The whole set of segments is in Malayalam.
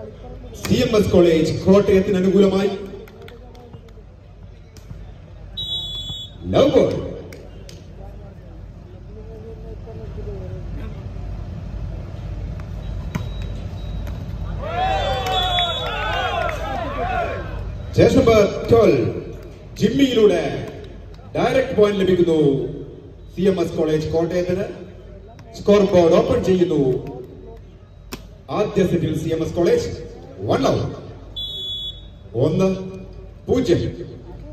CMS College കോട്ടയത്തിന് അനുകൂലമായി ലവ് ബോൾ. ചേസ് നമ്പർ 12 ജിമ്മിയിലൂടെ ഡയറക്റ്റ് പോയിന്റ് ലഭിക്കുന്നു CMS കോളേജ് കോട്ടയത്തിന്. സ്കോർ ബോർഡ് ഓപ്പൺ ചെയ്യുന്നു. ആദ്യ സെറ്റിൽ CMS college 1 out 1-0.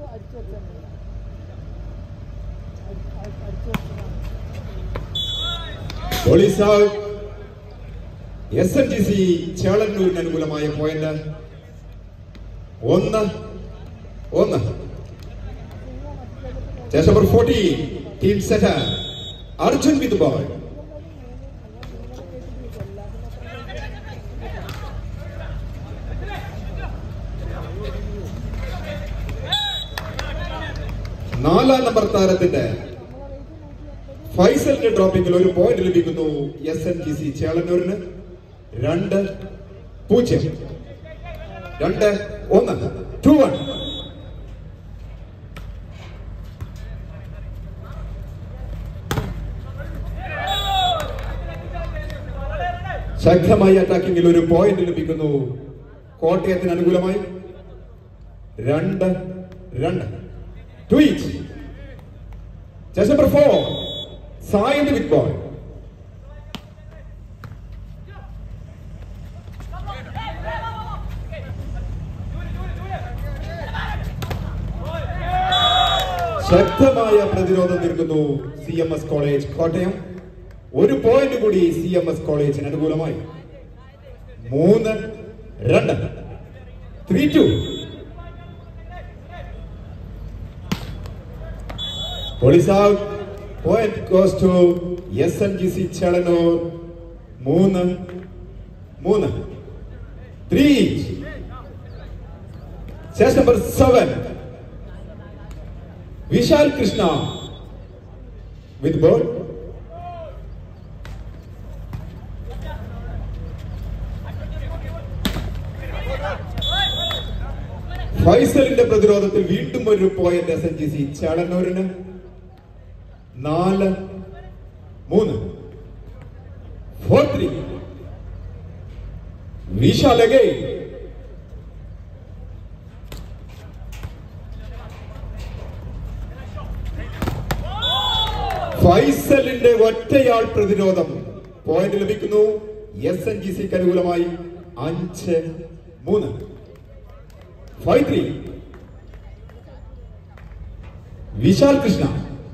Police SNGC ചേളന്നൂരിന് അനുകൂലമായ point 1-1. Chest number 14 team setter Arjun with ball. നാലാം നമ്പർ താരത്തിന്റെ ഫൈസലിന്റെ ഡ്രോപ്പിംഗിൽ ഒരു പോയിന്റ് ലഭിക്കുന്നു SNGC ചേളന്നൂരിന്. 2-0 2-1. ശക്തമായ അറ്റാക്കിംഗിൽ ഒരു പോയിന്റ് ലഭിക്കുന്നു കോട്ടയത്തിന് അനുകൂലമായി. 2-2 2 each. Chess number 4 Sai with ball. ശക്തമായ പ്രതിരോധം തീർക്കുന്നു CMS കോളേജ് കോട്ടയം. ഒരു പോയിന്റ് കൂടി CMS കോളേജിന് അനുകൂലമായി. 3-2 3-2. Police out. Point goes to SNGC Challanur. 3-3. 3 each. Chess number 7 Vishal Krishna with ball. ഫൈസലിന്റെ പ്രതിരോധത്തിൽ വീണ്ടും ഒരു പോയിന്റ് SNGC ചേളന്നൂരിന്. 4-3 4-3. Vishal again. ഫൈസലിന്റെ ഒറ്റയാൾ പ്രതിരോധം പോയിന്റ് ലഭിക്കുന്നു SNGCക്ക് അനുകൂലമായി. 5-3 5-3. Vishal Krishna.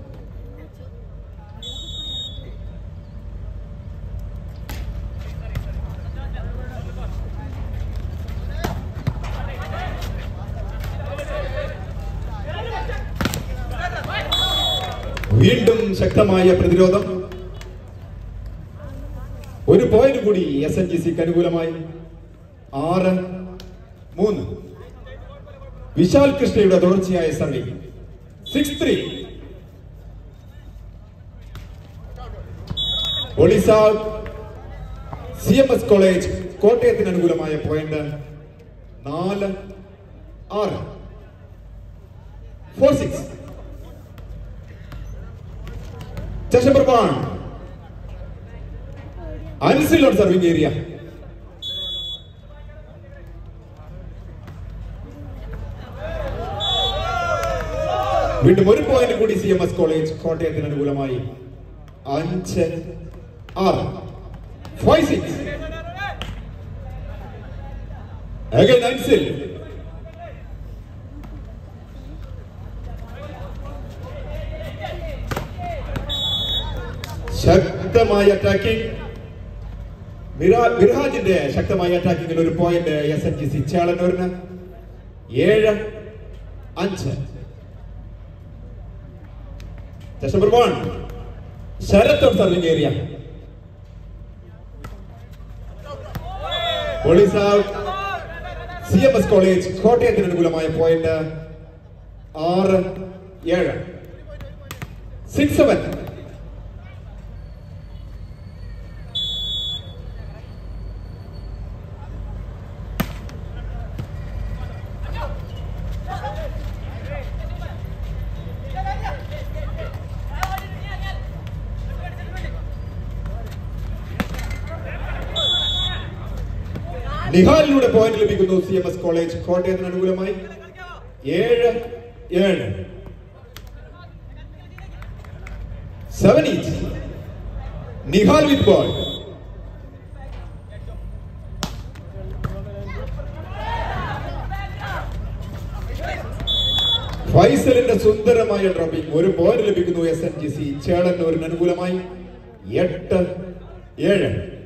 വീണ്ടും ശക്തമായ പ്രതിരോധം. ഒരു പോയിന്റ് കൂടി SNGCക്ക് അനുകൂലമായി. 6-3. വിശാൽ കൃഷ്ണയുടെ തുടർച്ചയായ serving. 6-3. Police out. CMS college കോട്ടയത്തിന് അനുകൂലമായ point 4-6 4-6. Chess number 1 Ansil on serving area. വീണ്ടും ഒരു പോയിന്റ് കൂടി CMS കോളേജ് കോട്ടയത്തിന് അനുകൂലമായി. 5-6 5-6. Again Ansil. ശക്തമായ അറ്റാക്കിംഗ്. മിർഹാജിന്റെ ശക്തമായ അറ്റാക്കിംഗിൽ ഒരു പോയിന്റ് SNGC ചേളന്നൂരിന്. 7-5. Chess number 1 Sharath on serving area. Police out. CMS college കോട്ടയത്തിന് അനുകൂലമായ പോയിന്റ് 6-7 6-7. നിഹാലിലൂടെ പോയിന്റ് ലഭിക്കുന്നു CMS കോളേജ് കോട്ടയത്തിന് അനുകൂലമായി 7-7. 7 each. Nihal with ball. ഫൈസലിന്റെ സുന്ദരമായ ഡ്രോപ്പിംഗ്. ഒരു പോയിന്റ് ലഭിക്കുന്നു SNGC ചേളന്നൂരിന് അനുകൂലമായി 8-7.